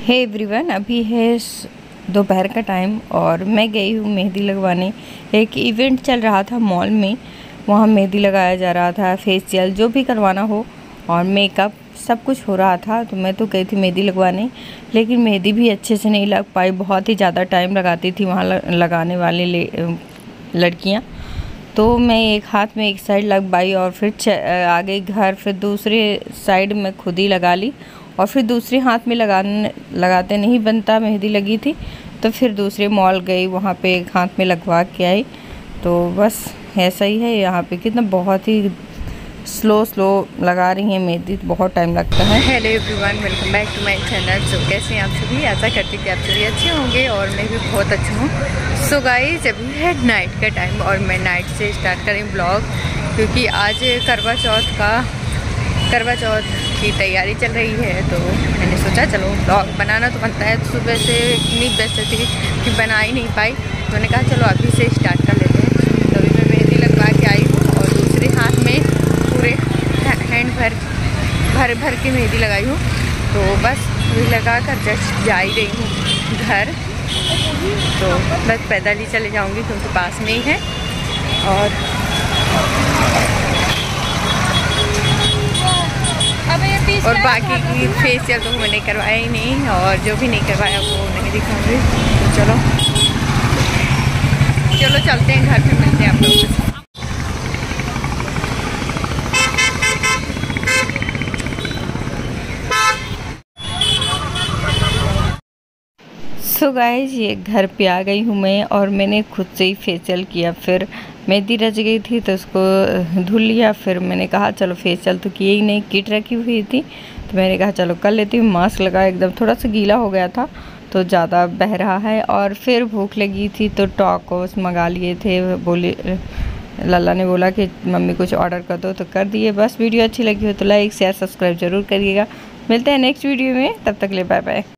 Hey everyone, अभी है दोपहर का टाइम और मैं गई हूँ मेहंदी लगवाने। एक इवेंट चल रहा था मॉल में, वहाँ मेहंदी लगाया जा रहा था, फेशियल जो भी करवाना हो और मेकअप सब कुछ हो रहा था। तो मैं तो गई थी मेहंदी लगवाने, लेकिन मेहंदी भी अच्छे से नहीं लग पाई। बहुत ही ज़्यादा टाइम लगाती थी वहाँ लगाने वाले लड़कियाँ। तो मैं एक हाथ में एक साइड लगवाई और फिर आ गई घर। फिर दूसरे साइड में खुद ही लगा ली और फिर दूसरे हाथ में लगाते नहीं बनता, मेहंदी लगी थी तो फिर दूसरे मॉल गई, वहाँ पे एक हाथ में लगवा के आई। तो बस ऐसा ही है यहाँ पे, कितना बहुत ही स्लो लगा रही हैं मेहंदी, बहुत टाइम लगता है। Hello everyone, welcome back to my channel. So कैसे हैं आप सभी? आशा करती कि आप सभी अच्छे होंगे और मैं भी बहुत अच्छा हूँ। सो गाइस, अभी है नाइट का टाइम और मैं नाइट से स्टार्ट करें ब्लॉग, क्योंकि आज करवा चौथ की तैयारी चल रही है। तो मैंने सोचा चलो ब्लॉग बनाना तो बनता है। तो सुबह से इतनी व्यस्त थी कि बना ही नहीं पाई, तो मैंने कहा चलो अभी से स्टार्ट कर लेते हैं। तो अभी मैं मेहंदी लगवा के आई हूँ और दूसरे हाथ में पूरे हैंड भर के मेहंदी लगाई हूँ। तो बस अभी लगा कर जस्ट जा ही रही हूँ घर। तो बस पैदल ही चले जाऊँगी क्योंकि पास में ही है। और बाकी की फेशियल तो मैंने करवाया ही नहीं, और जो भी नहीं करवाया वो नहीं दिखाऊंगी। तो चलो चलते हैं घर, फिर मिलते हैं आप लोगों से। सो गाइस, ये घर पे आ गई हूँ मैं और मैंने खुद से ही फेशियल किया। फिर मेहंदी रच गई थी तो उसको धुल लिया। फिर मैंने कहा चलो फेशियल तो किए ही नहीं, किट रखी हुई थी तो मैंने कहा चलो कर लेती हूँ। मास्क लगाया, एकदम थोड़ा सा गीला हो गया था तो ज़्यादा बह रहा है। और फिर भूख लगी थी तो टॉकोस मंगा लिए थे। बोले लल्ला ने बोला कि मम्मी कुछ ऑर्डर कर दो तो कर दिए। बस वीडियो अच्छी लगी हो तो लाइक शेयर सब्सक्राइब ज़रूर करिएगा। मिलते हैं नेक्स्ट वीडियो में, तब तक ले बाय बाय।